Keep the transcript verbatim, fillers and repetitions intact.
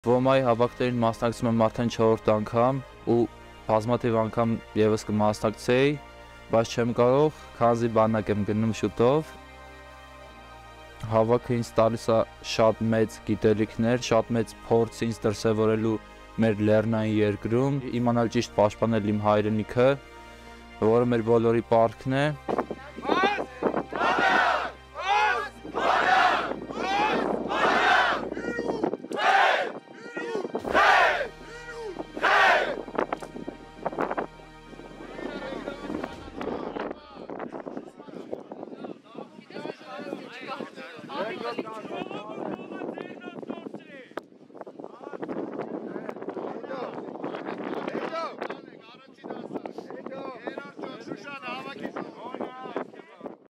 Ոմայի հավաքներին մասնակցում եմ արդեն չորրորդ անգամ ու բազմաթիվ անգամ եւս կմասնակցեի, բայց չեմ կարող, քանզի բանակ եմ գնում շուտով։ Հավաքը ինձ տալիս է շատ մեծ գիտելիքներ, շատ մեծ փորձ ինձ դրսևորելու մեր լեռնային երկրում, իմանալ ճիշտ պաշտպանել իմ հայրենիքը, որը մեր բոլորի պարտքն է։